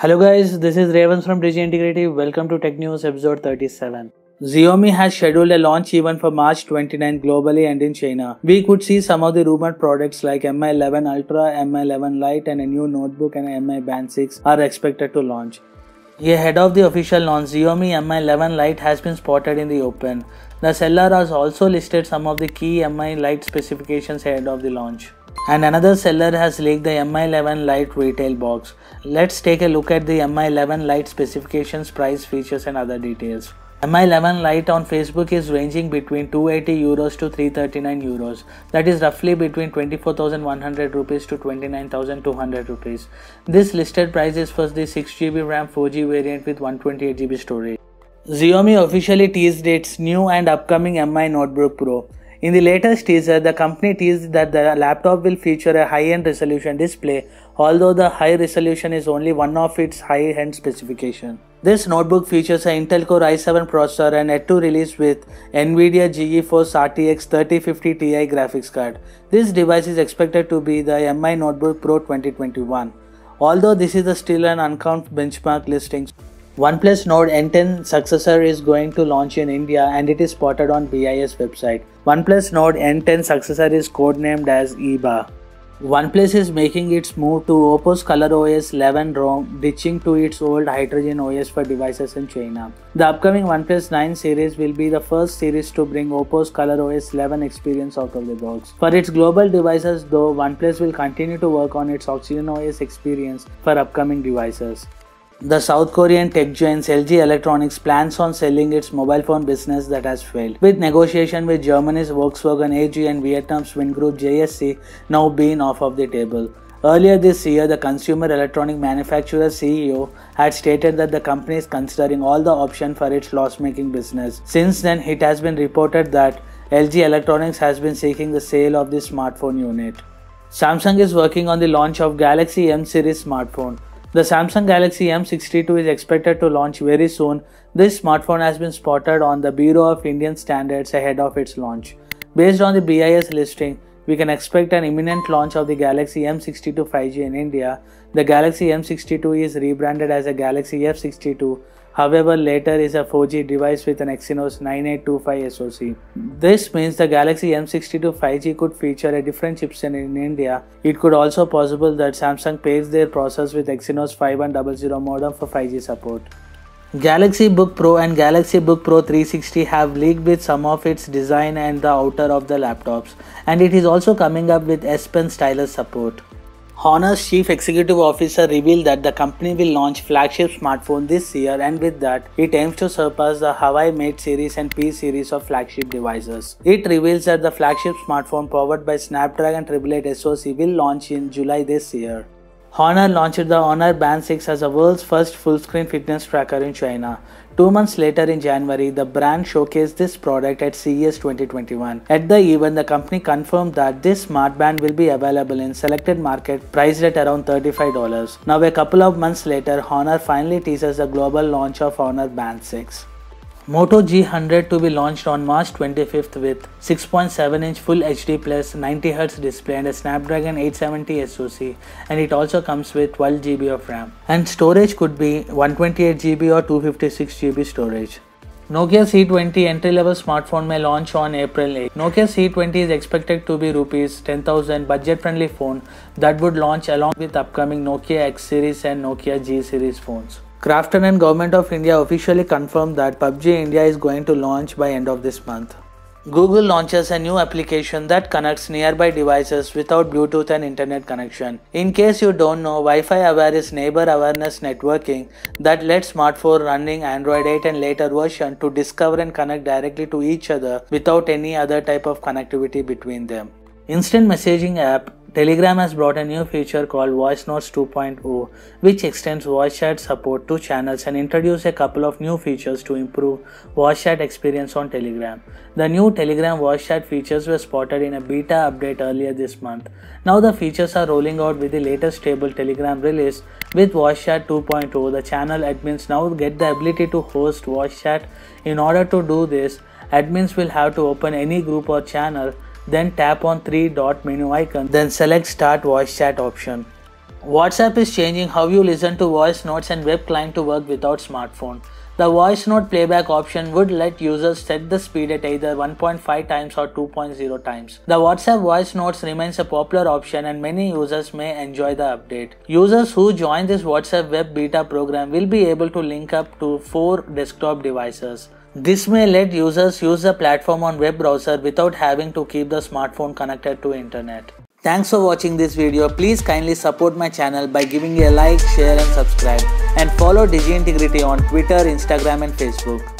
Hello guys, this is Ravens from Digi Integrative. Welcome to Tech News episode 37. Xiaomi has scheduled a launch event for March 29 globally and in China. We could see some of the rumored products like Mi 11 Ultra, Mi 11 Lite and a new notebook and a Mi Band 6 are expected to launch. Ahead of the official launch, Xiaomi Mi 11 Lite has been spotted in the open. The seller has also listed some of the key Mi Lite specifications ahead of the launch. And another seller has leaked the Mi 11 Lite retail box. Let's take a look at the Mi 11 Lite specifications, price, features and other details. Mi 11 Lite on Facebook is ranging between €280 to €339. That is roughly between 24,100 rupees to 29,200 rupees. This listed price is for the 6GB RAM 4G variant with 128GB storage. Xiaomi officially teased its new and upcoming Mi Notebook Pro. In the latest teaser, the company teased that the laptop will feature a high-end resolution display, although the high resolution is only one of its high-end specifications. This notebook features an Intel Core i7 processor and yet to release with NVIDIA GeForce RTX 3050 Ti graphics card. This device is expected to be the Mi Notebook Pro 2021. Although this is still an unconfirmed benchmark listing, OnePlus Nord N10 successor is going to launch in India and it is spotted on BIS website. OnePlus Nord N10 successor is codenamed as EBA. OnePlus is making its move to Oppo's ColorOS 11 ROM, ditching to its old Hydrogen OS for devices in China. The upcoming OnePlus 9 series will be the first series to bring Oppo's ColorOS 11 experience out of the box. For its global devices though, OnePlus will continue to work on its Oxygen OS experience for upcoming devices. The South Korean tech giant LG Electronics plans on selling its mobile phone business that has failed, with negotiation with Germany's Volkswagen AG and Vietnam's Vingroup JSC now being off of the table. Earlier this year, the consumer electronic manufacturer CEO had stated that the company is considering all the options for its loss-making business. Since then, it has been reported that LG Electronics has been seeking the sale of the smartphone unit. Samsung is working on the launch of Galaxy M series smartphone. The Samsung Galaxy M62 is expected to launch very soon. This smartphone has been spotted on the Bureau of Indian Standards ahead of its launch. Based on the BIS listing, we can expect an imminent launch of the Galaxy M62 5G in India. The Galaxy M62 is rebranded as a Galaxy F62. However, later is a 4G device with an Exynos 9825 SoC. This means the Galaxy M62 5G could feature a different chipset in India. It could also possible that Samsung pairs their processor with Exynos 5100 modem for 5G support. Galaxy Book Pro and Galaxy Book Pro 360 have leaked with some of its design and the outer of the laptops, and it is also coming up with S Pen stylus support. Honor's chief executive officer revealed that the company will launch flagship smartphone this year, and with that, it aims to surpass the Huawei Mate series and P series of flagship devices. It reveals that the flagship smartphone powered by Snapdragon 888 SoC will launch in July this year. Honor launched the Honor Band 6 as the world's first full-screen fitness tracker in China. 2 months later in January, the brand showcased this product at CES 2021. At the event, the company confirmed that this smartband will be available in selected markets priced at around $35. Now a couple of months later, Honor finally teases the global launch of Honor Band 6. Moto G100 to be launched on March 25th with 6.7-inch Full HD Plus 90Hz display and a Snapdragon 870 SoC, and it also comes with 12GB of RAM. And storage could be 128GB or 256GB storage. Nokia C20 entry-level smartphone may launch on April 8. Nokia C20 is expected to be Rs 10,000 budget-friendly phone that would launch along with upcoming Nokia X series and Nokia G series phones. Krafton and Government of India officially confirmed that PUBG India is going to launch by end of this month. Google launches a new application that connects nearby devices without Bluetooth and internet connection. In case you don't know, Wi-Fi Aware is neighbor awareness networking that lets smartphone running Android 8 and later version to discover and connect directly to each other without any other type of connectivity between them. Instant messaging app Telegram has brought a new feature called Voice Notes 2.0, which extends voice chat support to channels and introduces a couple of new features to improve voice chat experience on Telegram. The new Telegram voice chat features were spotted in a beta update earlier this month. Now the features are rolling out with the latest stable Telegram release. With Voice Chat 2.0, the channel admins now get the ability to host voice chat. In order to do this, admins will have to open any group or channel, then tap on 3-dot menu icon, then select Start Voice Chat option. WhatsApp is changing how you listen to voice notes and web client to work without smartphone. The voice note playback option would let users set the speed at either 1.5 times or 2.0 times. The WhatsApp voice notes remains a popular option and many users may enjoy the update. Users who join this WhatsApp web beta program will be able to link up to 4 desktop devices. This may let users use the platform on web browser without having to keep the smartphone connected to internet. Thanks for watching this video. Please kindly support my channel by giving a like, share and subscribe. And follow DigiIntegrity on Twitter, Instagram and Facebook.